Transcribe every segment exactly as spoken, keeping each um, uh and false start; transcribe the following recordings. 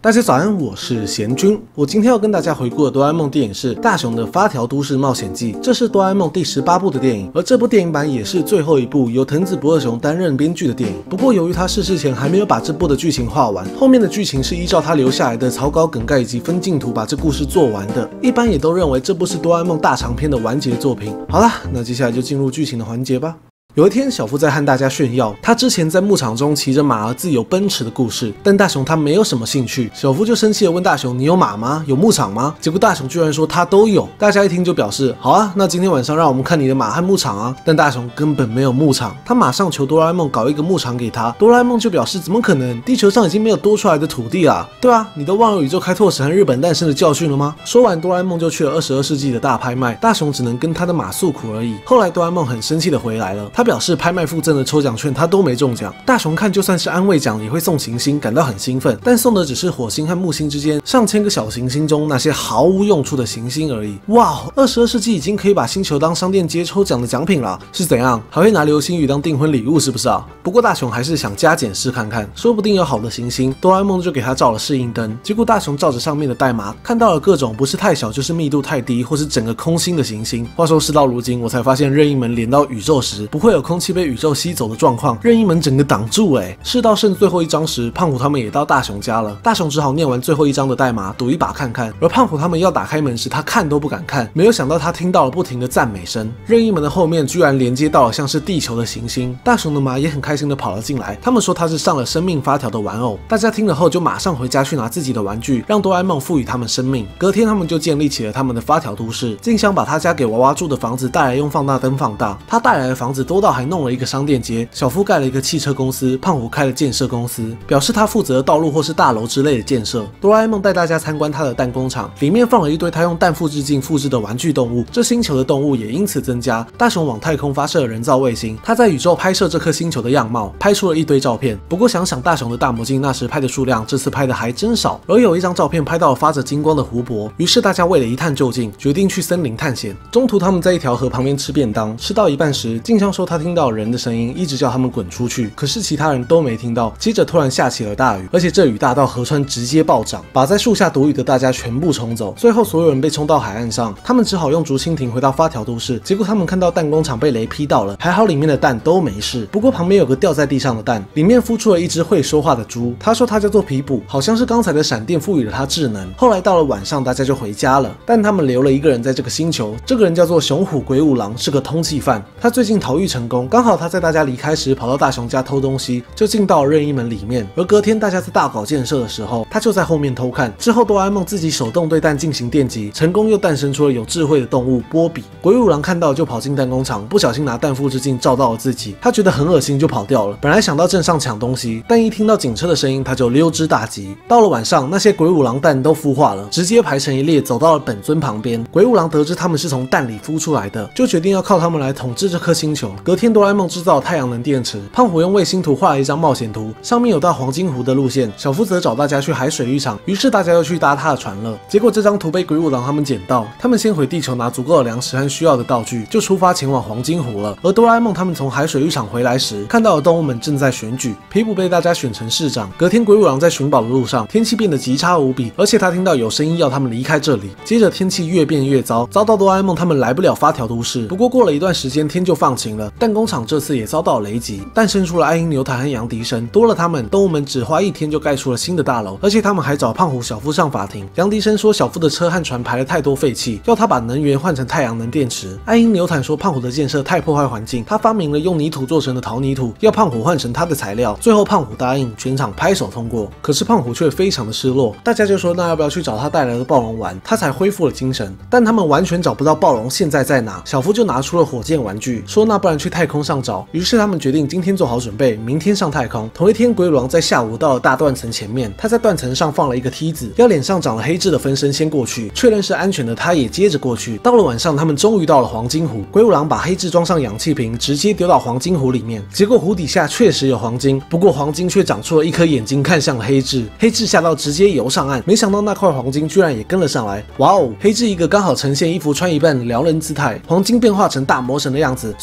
大家早安，我是贤君。我今天要跟大家回顾的哆啦 A 梦电影是大雄的发条都市冒险记，这是哆啦 A 梦第十八部的电影，而这部电影版也是最后一部由藤子不二雄担任编剧的电影。不过由于他逝世前还没有把这部的剧情画完，后面的剧情是依照他留下来的草稿梗概以及分镜图把这故事做完的。一般也都认为这部是哆啦 A 梦大长篇的完结作品。好啦，那接下来就进入剧情的环节吧。有一天，小夫在和大家炫耀他之前在牧场中骑着马儿自由奔驰的故事，但大雄他没有什么兴趣。小夫就生气地问大雄：“你有马吗？有牧场吗？”结果大雄居然说他都有。大家一听就表示：“好啊，那今天晚上让我们看你的马和牧场啊！”但大雄根本没有牧场，他马上求哆啦 A 梦搞一个牧场给他。哆啦 A 梦就表示：“怎么可能？地球上已经没有多出来的土地啦！对啊，你都忘了宇宙开拓史和日本诞生的教训了吗？”说完，哆啦 A 梦就去了二十二世纪的大拍卖，大雄只能跟他的马诉苦而已。后来哆啦 A 梦很生气的回来了，他表示拍卖附赠的抽奖券他都没中奖。大雄看就算是安慰奖也会送行星，感到很兴奋，但送的只是火星和木星之间上千个小行星中那些毫无用处的行星而已。哇，二十二世纪已经可以把星球当商店街抽奖的奖品了，是怎样？还会拿流星雨当订婚礼物是不是啊？不过大雄还是想加减试看看，说不定有好的行星。哆啦 A 梦就给他照了适应灯，结果大雄照着上面的代码，看到了各种不是太小就是密度太低或是整个空心的行星。话说事到如今，我才发现任意门连到宇宙时不会有空气被宇宙吸走的状况，任意门整个挡住哎、欸。事到剩最后一章时，胖虎他们也到大雄家了，大雄只好念完最后一章的代码，赌一把看看。而胖虎他们要打开门时，他看都不敢看，没有想到他听到了不停的赞美声。任意门的后面居然连接到了像是地球的行星，大雄的马也很开心的跑了进来。他们说他是上了生命发条的玩偶，大家听了后就马上回家去拿自己的玩具，让哆啦 A 梦赋予他们生命。隔天他们就建立起了他们的发条都市，静香把他家给娃娃住的房子带来用放大灯放大，他带来的房子多到还弄了一个商店街。小夫盖了一个汽车公司，胖虎开了建设公司，表示他负责道路或是大楼之类的建设。哆啦 A 梦带大家参观他的蛋工厂，里面放了一堆他用氮复制镜复制的玩具动物，这星球的动物也因此增加。大雄往太空发射了人造卫星，他在宇宙拍摄这颗星球的样貌，拍出了一堆照片。不过想想大雄的大魔镜那时拍的数量，这次拍的还真少。而有一张照片拍到了发着金光的湖泊，于是大家为了一探究竟，决定去森林探险。中途他们在一条河旁边吃便当，吃到一半时，静香说她听到人的声音，一直叫他们滚出去，可是其他人都没听到。接着突然下起了大雨，而且这雨大到河川直接暴涨，把在树下躲雨的大家全部冲走。最后所有人被冲到海岸上，他们只好用竹蜻蜓回到发条都市。结果他们看到弹工厂被雷劈到了，还好里面的蛋都没事。不过旁边有个掉在地上的蛋，里面孵出了一只会说话的猪。他说他叫做皮卜，好像是刚才的闪电赋予了他智能。后来到了晚上，大家就回家了，但他们留了一个人在这个星球，这个人叫做熊虎鬼五郎，是个通缉犯。他最近逃狱成功，刚好他在大家离开时跑到大雄家偷东西，就进到了任意门里面。而隔天大家在大搞建设的时候，他就在后面偷看。之后哆啦 A 梦自己手动对蛋进行电击，成功又诞生出了有智慧的动物波比。鬼五郎看到就跑进弹工厂，不小心拿氮复制镜照到了自己，他觉得很恶心就跑掉了。本来想到镇上抢东西，但一听到警车的声音，他就溜之大吉。到了晚上，那些鬼五郎蛋都孵化了，直接排成一列走到了本尊旁边。鬼五郎得知他们是从蛋里孵出来的，就决定要靠他们来统治这颗星球。隔天哆啦 A 梦制造太阳能电池，胖虎用卫星图画了一张冒险图，上面有到黄金湖的路线。小夫则找大家去海水浴场，于是大家又去搭他的船了。结果这张图被鬼五郎他们捡到，他们先回地球拿足够的粮食和需要的道具，就出发前往黄金湖了。而哆啦 A 梦他们从海水浴场回来时，看到的动物们正在选举，皮卜被大家选成市长。隔天鬼五郎在寻宝的路上，天气变得极差无比，而且他听到有声音要他们离开这里。接着天气越变越糟，遭到哆啦 A 梦他们来不了发条都市。不过过了一段时间，天就放晴了，弹工厂这次也遭到雷击，诞生出了爱因牛坦和杨迪生。多了他们，动物们只花一天就盖出了新的大楼，而且他们还找胖虎、小夫上法庭。杨迪生说小夫的车和船排了太多废气，要他把能源换成太阳能电池。爱因牛坦说胖虎的建设太破坏环境，他发明了用泥土做成的陶泥土，要胖虎换成他的材料。最后胖虎答应，全场拍手通过。可是胖虎却非常的失落，大家就说那要不要去找他带来的暴龙玩，他才恢复了精神。但他们完全找不到暴龙现在在哪。小夫就拿出了火箭玩具，说那不然去太空上找。于是他们决定今天做好准备，明天上太空。同一天，鬼五郎在下午到了大断层前面，他在断层上放了一个梯子，要脸上长了黑痣的分身先过去，确认是安全的，他也接着过去。到了晚上，他们终于到了黄金湖。鬼五郎把黑痣装上氧气瓶，直接丢到黄金湖里面。结果湖底下确实有黄金，不过黄金却长出了一颗眼睛，看向了黑痣。黑痣吓到直接游上岸，没想到那块黄金居然也跟了上来。哇哦！黑痣一个刚好呈现一幅穿一半的撩人姿态，黄金变化成大魔神的样子，所有鬼五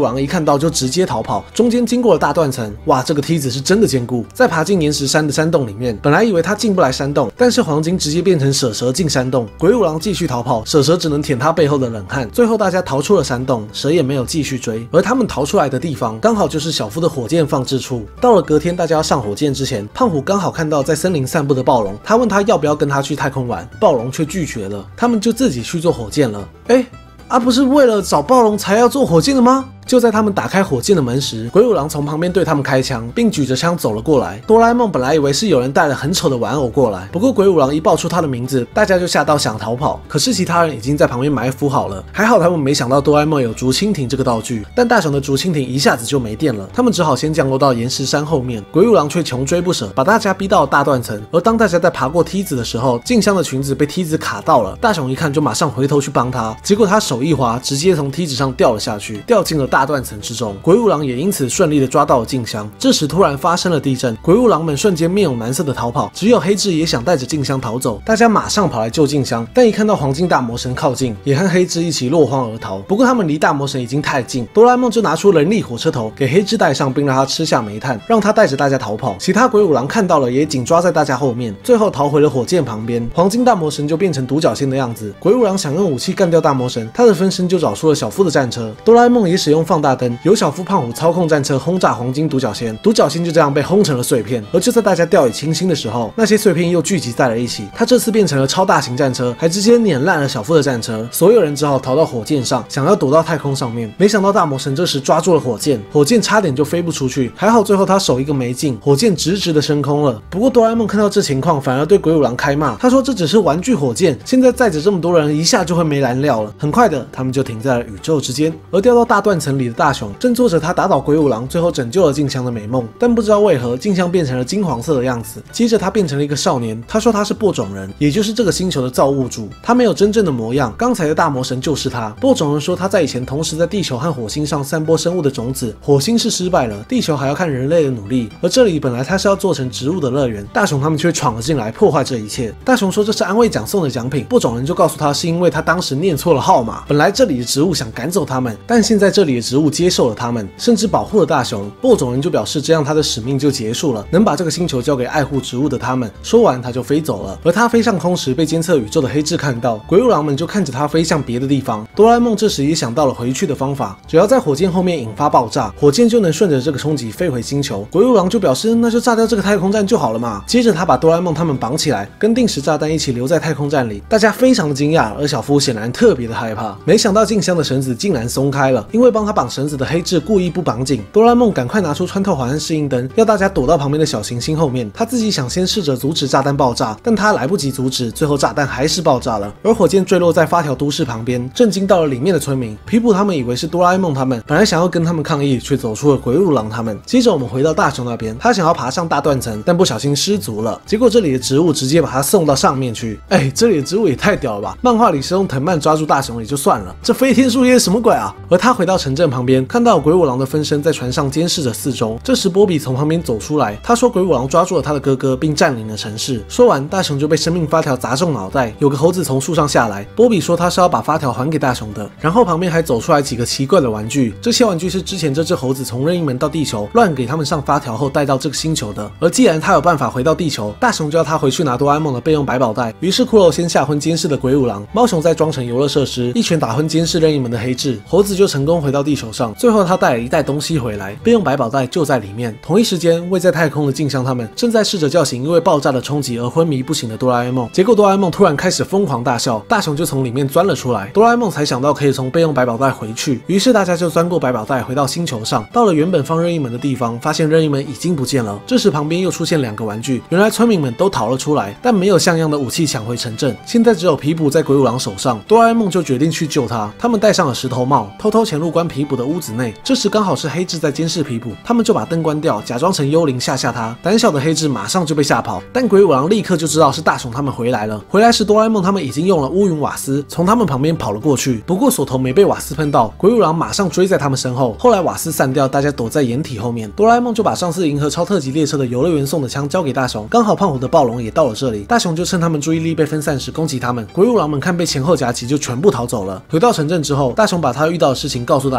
武郎一看到就直接逃跑，中间经过了大断层，哇，这个梯子是真的坚固。在爬进岩石山的山洞里面，本来以为他进不来山洞，但是黄金直接变成蛇蛇进山洞，鬼武郎继续逃跑，蛇蛇只能舔他背后的冷汗。最后大家逃出了山洞，蛇也没有继续追，而他们逃出来的地方刚好就是小夫的火箭放置处。到了隔天大家要上火箭之前，胖虎刚好看到在森林散步的暴龙，他问他要不要跟他去太空玩，暴龙却拒绝了，他们就自己去做火箭了。哎，啊不是为了找暴龙才要做火箭的吗？就在他们打开火箭的门时，鬼武郎从旁边对他们开枪，并举着枪走了过来。哆啦 A 梦本来以为是有人带了很丑的玩偶过来，不过鬼武郎一报出他的名字，大家就吓到想逃跑。可是其他人已经在旁边埋伏好了，还好他们没想到哆啦 A 梦有竹蜻蜓这个道具，但大雄的竹蜻蜓一下子就没电了，他们只好先降落到岩石山后面。鬼武郎却穷追不舍，把大家逼到大断层。而当大家在爬过梯子的时候，静香的裙子被梯子卡到了，大雄一看就马上回头去帮他，结果他手一滑，直接从梯子上掉了下去，掉进了大断层之中。鬼武郎也因此顺利的抓到了静香。这时突然发生了地震，鬼武郎们瞬间面有难色的逃跑，只有黑智也想带着静香逃走。大家马上跑来救静香，但一看到黄金大魔神靠近，也和黑智一起落荒而逃。不过他们离大魔神已经太近，哆啦 A 梦就拿出人力火车头给黑智带上，并让他吃下煤炭，让他带着大家逃跑。其他鬼武郎看到了也紧抓在大家后面，最后逃回了火箭旁边。黄金大魔神就变成独角仙的样子，鬼武郎想用武器干掉大魔神，他的分身就找出了小夫的战车。哆啦 A 梦也使用放大灯，由小夫胖虎操控战车轰炸黄金独角仙，独角仙就这样被轰成了碎片。而就在大家掉以轻心的时候，那些碎片又聚集在了一起，他这次变成了超大型战车，还直接碾烂了小夫的战车。所有人只好逃到火箭上，想要躲到太空上面。没想到大魔神这时抓住了火箭，火箭差点就飞不出去，还好最后他手一个没劲，火箭直直的升空了。不过哆啦 A 梦看到这情况，反而对鬼武郎开骂，他说这只是玩具火箭，现在载着这么多人，一下就会没燃料了。很快的，他们就停在了宇宙之间。而掉到大断层里的大雄正做着他打倒鬼武郎，最后拯救了静香的美梦。但不知道为何，静香变成了金黄色的样子，接着他变成了一个少年。他说他是播种人，也就是这个星球的造物主，他没有真正的模样，刚才的大魔神就是他。播种人说他在以前同时在地球和火星上散播生物的种子，火星是失败了，地球还要看人类的努力。而这里本来他是要做成植物的乐园，大雄他们却闯了进来，破坏这一切。大雄说这是安慰奖送的奖品，播种人就告诉他是因为他当时念错了号码，本来这里的植物想赶走他们，但现在这里的植物接受了他们，甚至保护了大雄。播种人就表示这样他的使命就结束了，能把这个星球交给爱护植物的他们。说完他就飞走了。而他飞上空时被监测宇宙的黑智看到，鬼武郎们就看着他飞向别的地方。哆啦 A 梦这时也想到了回去的方法，只要在火箭后面引发爆炸，火箭就能顺着这个冲击飞回星球。鬼武郎就表示那就炸掉这个太空站就好了嘛。接着他把哆啦 A 梦他们绑起来，跟定时炸弹一起留在太空站里。大家非常的惊讶，而小夫显然特别的害怕。没想到静香的绳子竟然松开了，因为帮他绑绳子的黑智故意不绑紧。哆啦 A 梦赶快拿出穿透环和适应灯，要大家躲到旁边的小行星后面。他自己想先试着阻止炸弹爆炸，但他来不及阻止，最后炸弹还是爆炸了。而火箭坠落在发条都市旁边，震惊到了里面的村民。皮普他们以为是哆啦 A 梦他们，本来想要跟他们抗议，却走出了鬼武郎他们。接着我们回到大雄那边，他想要爬上大断层，但不小心失足了，结果这里的植物直接把他送到上面去。哎，这里的植物也太屌了吧！漫画里是用藤蔓抓住大雄也就算了，这飞天树叶什么鬼啊？而他回到城镇旁边，看到鬼武郎的分身在船上监视着四周。这时波比从旁边走出来，他说鬼武郎抓住了他的哥哥，并占领了城市。说完，大雄就被生命发条砸中脑袋，有个猴子从树上下来。波比说他是要把发条还给大雄的，然后旁边还走出来几个奇怪的玩具，这些玩具是之前这只猴子从任意门到地球乱给他们上发条后带到这个星球的。而既然他有办法回到地球，大雄就要他回去拿哆啦 A 梦的备用百宝袋。于是骷髅先吓昏监视的鬼武郎，猫熊再装成游乐设施，一拳打昏监视任意门的黑智，猴子就成功回到地球上。最后他带了一袋东西回来，备用百宝袋就在里面。同一时间，位在太空的静香他们正在试着叫醒因为爆炸的冲击而昏迷不醒的哆啦 A 梦，结果哆啦 A 梦突然开始疯狂大笑，大雄就从里面钻了出来。哆啦 A 梦才想到可以从备用百宝袋回去，于是大家就钻过百宝袋回到星球上。到了原本放任意门的地方，发现任意门已经不见了。这时旁边又出现两个玩具，原来村民们都逃了出来，但没有像样的武器抢回城镇。现在只有皮普在鬼武郎手上，哆啦 A 梦就决定去救他。他们戴上了石头帽，偷偷潜入关皮普的屋子内。这时刚好是黑智在监视皮普，他们就把灯关掉，假装成幽灵吓吓他。胆小的黑智马上就被吓跑，但鬼武郎立刻就知道是大雄他们回来了。回来时哆啦 A 梦他们已经用了乌云瓦斯从他们旁边跑了过去，不过锁头没被瓦斯喷到，鬼武郎马上追在他们身后。后来瓦斯散掉，大家躲在掩体后面。哆啦 A 梦就把上次银河超特级列车的游乐园送的枪交给大雄，刚好胖虎的暴龙也到了这里，大雄就趁他们注意力被分散时攻击他们。鬼武郎们看被前后夹击，就全部逃走了。回到城镇之后，大雄把他遇到的事情告诉大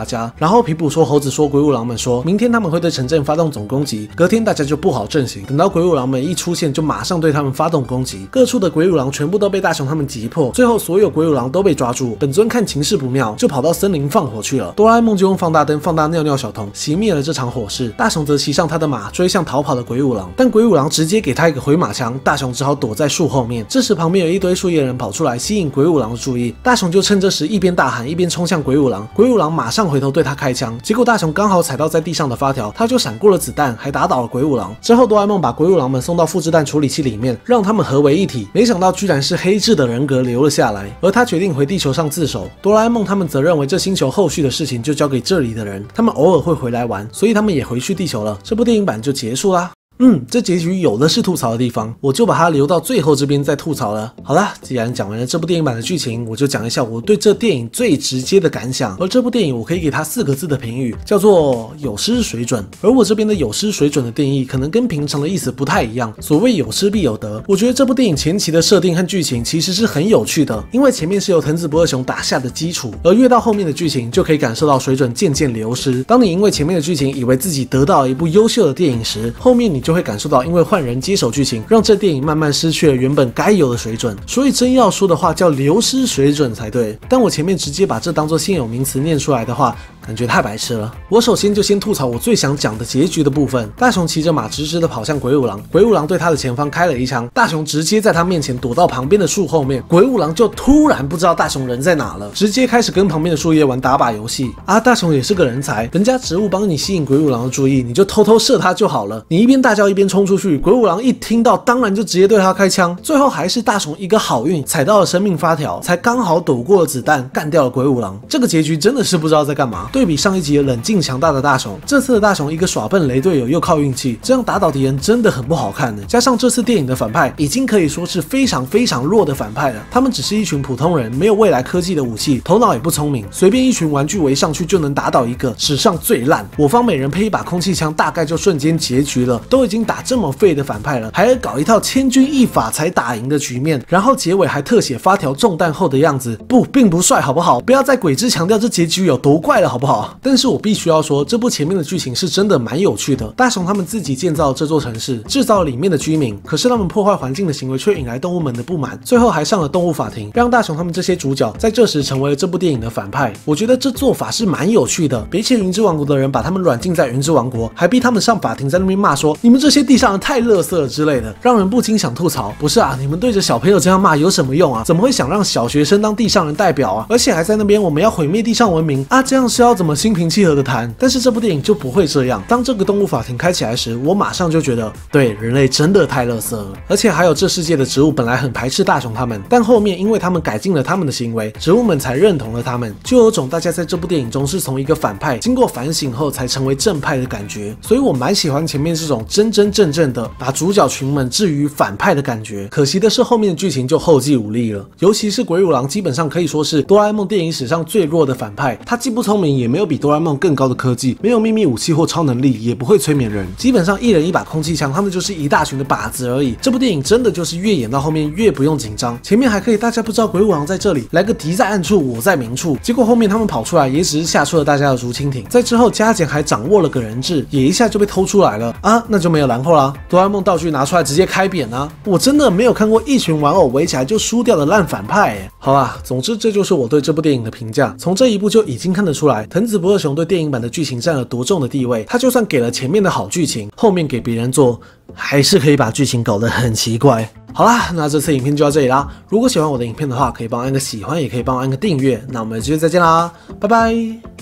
大家。然后皮普说猴子说鬼五郎们说明天他们会对城镇发动总攻击，隔天大家就布好阵型，等到鬼五郎们一出现就马上对他们发动攻击。各处的鬼五郎全部都被大雄他们击破，最后所有鬼五郎都被抓住。本尊看情势不妙，就跑到森林放火去了。哆啦 A 梦就用放大灯放大尿尿小童，熄灭了这场火势。大雄则骑上他的马追向逃跑的鬼五郎，但鬼五郎直接给他一个回马枪，大雄只好躲在树后面。这时旁边有一堆树叶人跑出来吸引鬼五郎的注意，大雄就趁这时一边大喊一边冲向鬼五郎，鬼五郎马上回头对他开枪，结果大雄刚好踩到在地上的发条，他就闪过了子弹，还打倒了鬼五郎。之后哆啦 A 梦把鬼五郎们送到复制弹处理器里面，让他们合为一体，没想到居然是黑质的人格留了下来，而他决定回地球上自首。哆啦 A 梦他们则认为这星球后续的事情就交给这里的人，他们偶尔会回来玩，所以他们也回去地球了。这部电影版就结束啦。嗯，这结局有的是吐槽的地方，我就把它留到最后这边再吐槽了。好啦，既然讲完了这部电影版的剧情，我就讲一下我对这电影最直接的感想。而这部电影我可以给它四个字的评语，叫做有失水准。而我这边的有失水准的定义，可能跟平常的意思不太一样。所谓有失必有得，我觉得这部电影前期的设定和剧情其实是很有趣的，因为前面是由藤子不二雄打下的基础，而越到后面的剧情就可以感受到水准渐渐流失。当你因为前面的剧情以为自己得到了一部优秀的电影时，后面你就会感受到因为换人接手剧情，让这电影慢慢失去了原本该有的水准。所以真要说的话，叫流失水准才对。但我前面直接把这当作现有名词念出来的话，感觉太白痴了。我首先就先吐槽我最想讲的结局的部分。大雄骑着马直直的跑向鬼五郎，鬼五郎对他的前方开了一枪，大雄直接在他面前躲到旁边的树后面，鬼五郎就突然不知道大雄人在哪了，直接开始跟旁边的树叶玩打靶游戏。啊，大雄也是个人才，人家植物帮你吸引鬼五郎的注意，你就偷偷射他就好了。你一边大叫一边冲出去，鬼五郎一听到当然就直接对他开枪，最后还是大雄一个好运踩到了生命发条，才刚好躲过了子弹，干掉了鬼五郎。这个结局真的是不知道在干嘛。对比上一集冷静强大的大雄，这次的大雄一个耍笨雷队友又靠运气，这样打倒敌人真的很不好看的。加上这次电影的反派已经可以说是非常非常弱的反派了，他们只是一群普通人，没有未来科技的武器，头脑也不聪明，随便一群玩具围上去就能打倒一个史上最烂。我方每人配一把空气枪，大概就瞬间结局了。都已经打这么废的反派了，还要搞一套千钧一发才打赢的局面，然后结尾还特写发条中弹后的样子，不，并不帅好不好？不要再鬼之强调这结局有多怪了好不好？但是我必须要说，这部前面的剧情是真的蛮有趣的。大雄他们自己建造了这座城市，制造了里面的居民，可是他们破坏环境的行为却引来动物们的不满，最后还上了动物法庭，让大雄他们这些主角在这时成为了这部电影的反派。我觉得这做法是蛮有趣的，比起云之王国的人把他们软禁在云之王国，还逼他们上法庭，在那边骂说你们这些地上人太垃圾了之类的，让人不禁想吐槽，不是啊，你们对着小朋友这样骂有什么用啊？怎么会想让小学生当地上人代表啊？而且还在那边我们要毁灭地上文明啊，这样是要怎么心平气和的谈？但是这部电影就不会这样。当这个动物法庭开起来时，我马上就觉得，对，人类真的太垃圾了。而且还有这世界的植物本来很排斥大雄他们，但后面因为他们改进了他们的行为，植物们才认同了他们，就有种大家在这部电影中是从一个反派经过反省后才成为正派的感觉。所以我蛮喜欢前面这种真真正正的把主角群们置于反派的感觉。可惜的是后面的剧情就后继无力了，尤其是鬼五郎基本上可以说是哆啦 A 梦电影史上最弱的反派，他既不聪明，也没有比哆啦 A 梦更高的科技，没有秘密武器或超能力，也不会催眠人，基本上一人一把空气枪，他们就是一大群的靶子而已。这部电影真的就是越演到后面越不用紧张，前面还可以大家不知道鬼五郎在这里，来个敌在暗处我在明处，结果后面他们跑出来也只是吓出了大家的竹蜻蜓，在之后加减还掌握了个人质，也一下就被偷出来了啊，那就没有然后啦，哆啦 A 梦道具拿出来直接开扁啊，我真的没有看过一群玩偶围起来就输掉的烂反派耶。好啦，总之这就是我对这部电影的评价。从这一部就已经看得出来，藤子不二雄对电影版的剧情占了多重的地位。他就算给了前面的好剧情，后面给别人做，还是可以把剧情搞得很奇怪。好啦，那这次影片就到这里啦。如果喜欢我的影片的话，可以帮我按个喜欢，也可以帮我按个订阅。那我们就再见啦，拜拜。